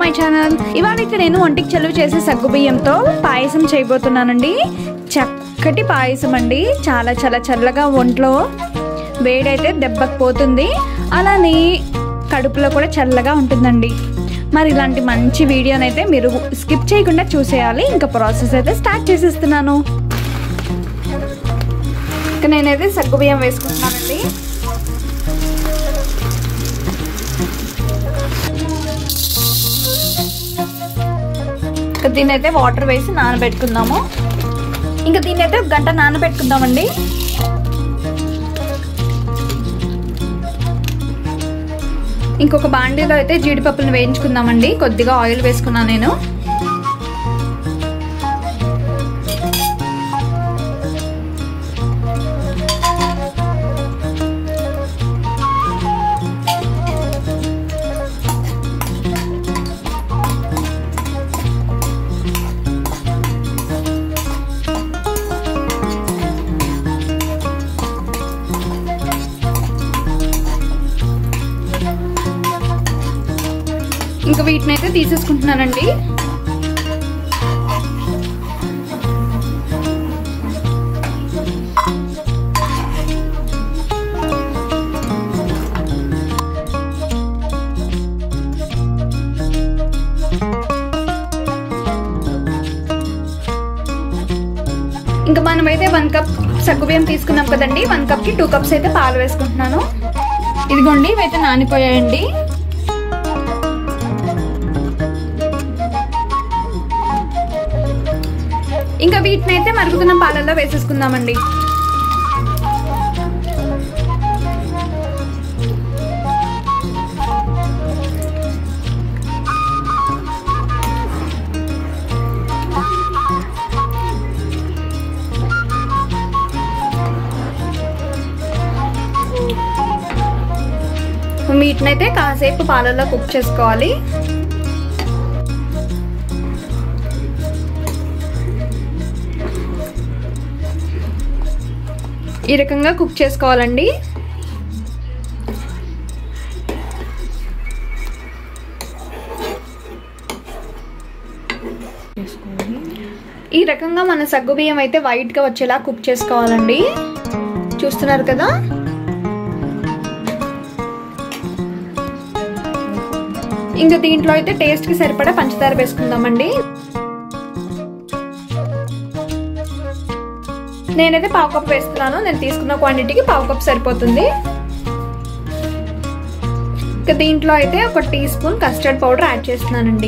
My channel. ఇవాళ ఇక్కడ నేను ఒంటికి చలువ చేసే సగ్గుబియ్యంతో పాయసం చేయబోతున్నానండి. చక్కటి పాయసం అండి. చాలా చాలా చల్లగా, ఒంట్లో వేడైతే దెబ్బకు పోతుంది, అలానే కడుపులో కూడా చల్లగా ఉంటుందండి. మరి ఇలాంటి మంచి వీడియోనైతే మీరు స్కిప్ చేయకుండా చూసేయాలి. ఇంకా ప్రాసెస్ అయితే స్టార్ట్ చేసేస్తున్నాను. ఇక నేనైతే సగ్గుబియ్యం వేసుకుంటున్నానండి. ఇక దీన్నైతే వాటర్ వేసి నానబెట్టుకుందాము. ఇంకా దీన్నైతే ఒక గంట నానబెట్టుకుందామండి. ఇంకొక బాండీలో అయితే జీడిపప్పులను వేయించుకుందామండి. కొద్దిగా ఆయిల్ వేసుకున్నాను నేను. ఇంకా వీటిని అయితే తీసేసుకుంటున్నానండి. ఇంకా మనమైతే 1 కప్ సగ్గుబియ్యం తీసుకున్నాం కదండి. 1 కప్కి 2 కప్స్ అయితే పాలు వేసుకుంటున్నాను. ఇదిగోండి, ఇవైతే నానిపోయాయండి. ఇంకా వీటిని అయితే మరుగుతున్న పాలల్లో వేసేసుకుందామండి. వీటిని అయితే కాసేపు పాలల్లో కుక్ చేసుకోవాలి. ఈ రకంగా కుక్ చేసుకోవాలండి. ఈ రకంగా మన సగ్గుబియ్యం అయితే వైట్ గా వచ్చేలా కుక్ చేసుకోవాలండి. చూస్తున్నారు కదా. ఇంకా దీంట్లో అయితే టేస్ట్ కి సరిపడా పంచదార వేసుకుందామండి. నేనైతే 1/2 కప్ వేస్తున్నాను. నేను తీసుకున్న క్వాంటిటీకి 1/2 కప్ సరిపోతుంది. ఇంకా దీంట్లో అయితే 1 teaspoon custard powder add చేస్తున్నానండి.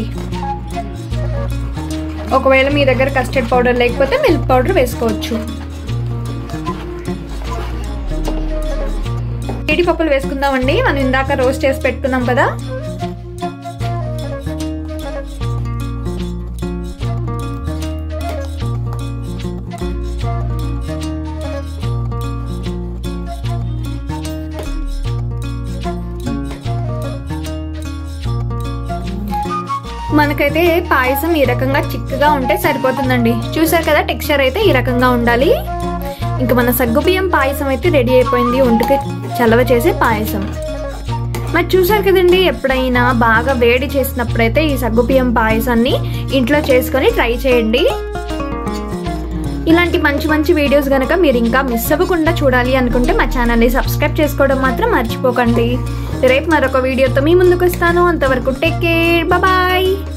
ఒకవేళ మీ దగ్గర కస్టర్డ్ పౌడర్ లేకపోతే మిల్క్ పౌడర్ వేసుకోవచ్చు. జీడిపప్పులు వేసుకుందామండి. మనం ఇందాక రోస్ట్ చేసి పెట్టుకున్నాం కదా. మనకైతే పాయసం ఈ రకంగా చిక్కగా ఉంటే సరిపోతుందండి. చూసారు కదా, టెక్స్చర్ అయితే ఈ రకంగా ఉండాలి. ఇంకా మన సగ్గుబియ్యం పాయసం అయితే రెడీ అయిపోయింది. ఒంటికి చలవ చేసే పాయసం. మరి చూసారు కదండి, ఎప్పుడైనా బాగా వేడి చేసినప్పుడైతే ఈ సగ్గుబియ్యం పాయసాన్ని ఇంట్లో చేసుకొని ట్రై చేయండి. ఇలాంటి మంచి మంచి వీడియోస్ గనక మీరు ఇంకా మిస్ అవ్వకుండా చూడాలి అనుకుంటే మా ఛానల్ని సబ్స్క్రైబ్ చేసుకోవడం మాత్రం మర్చిపోకండి. రేపు మరొక వీడియోతో మీ ముందుకు వస్తాను. అంతవరకు టేక్ కేర్, బాయ్.